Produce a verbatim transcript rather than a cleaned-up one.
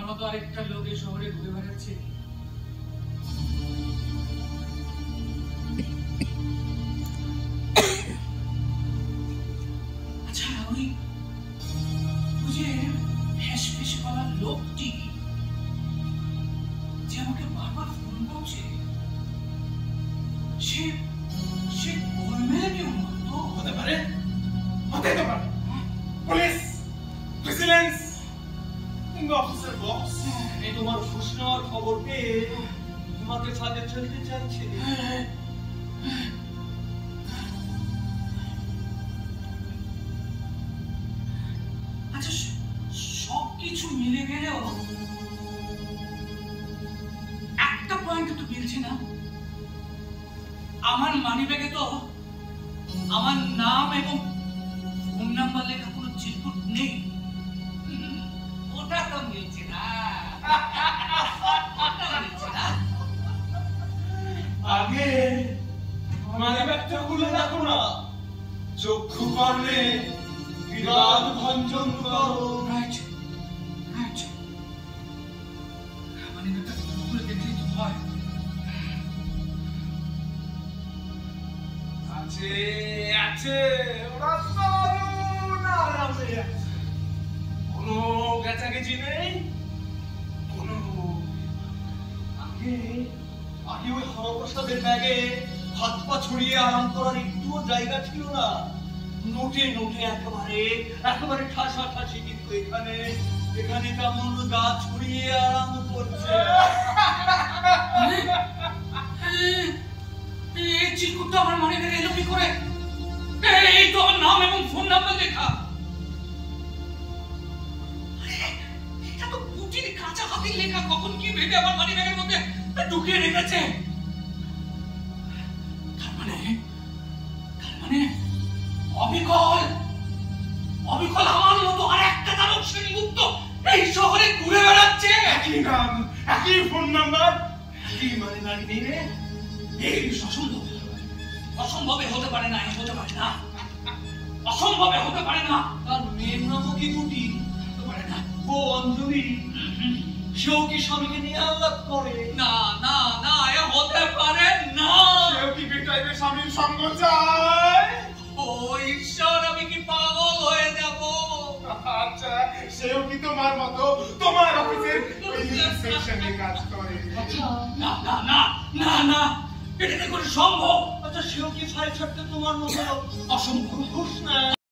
মতো আরেকটা লোক এই শহরে ঘুরে বেড়াচ্ছে। আচ্ছা ওই বুঝে ফেস ফেস করার লোকটি যে আমাকে বারবার ফোন করছে, সে সে গোলমেলে উন্নত হতে পারে, হতে পারে পুলিশ ভিজিলেন্স অফিসার বস। এই তোমার ঘুষ নেওয়ার খবর পেয়ে তোমাকে ফাঁদে ফেলতে চাচ্ছে। আচ্ছা সব কিছু মিলে গেলেও একটা পয়েন্ট তো মিলছে না। আমার মানিব্যাগে তো আমার নাম এবং ফোন নাম্বার লেখা কোনো চিরকুট নেই। ওটা তো মিলছে না, আগে মানিব্যাগটা খুলে দেখো না, চক্ষু করলে বিবাদ ভঞ্জন করো। রাইট রাইট, মানিব্যাগটা খুলে দেখলেই তো হয়। আছে আছে, ওরা দারুণ আরামে আছে, কোনো গেছাগেছি নেই কোনো। আগে আগে ওই হরপ্রসাদের ব্যাগে হাত পা ছড়িয়ে আরাম করার একটুও জায়গা ছিল না। নোটে নোটে একেবারে একেবারে ঠাসা ঠাসি, কিন্তু এখানে এখানে কেমন গা ছড়িয়ে আরাম করছে। এই চিরকুটটা আমার মানিব্যাগে এলো কি করে? এই তো আমার নাম এবং ফোন নাম্বার লেখা। এটা তো পুটির কাঁচা হাতের লেখা, কখন কি ভেবে আমার মানিব্যাগের মধ্যে ঢুকিয়ে রেখেছে। তার মানে তার মানে অবিকল অবিকল আমার মতো আর একটা চালক শ্রেণীভুক্ত এই শহরে ঘুরে বেড়াচ্ছে। একই নাম, একই ফোন নাম্বার, একই মানিব্যাগ নিয়ে। এই অসম্ভব, অসম্ভবে হতে পারে না, হতে পারে না, অসম্ভবে হতে পারে না। তার মেয়ের নামও কি দুটি হতে পারে না। ও অঞ্জলি, সেও কি স্বামীকে নিয়ে আহ্লাদ করে? না না না, এ হতে পারে না। সেও কি বেটাইবে স্বামীর সঙ্গ চায়? ও ঈশ্বর, আমি কি পাগল হয়ে যাব? আচ্ছা, সেও কি তোমার মতো তোমার অফিসের সেকশনে কাজ করে? না না না না না, এটা কি করে সম্ভব? আচ্ছা, সেও কি ফাইল ছাড়তে তোমার মতো অসম্ভব, ঘুষ নেয়?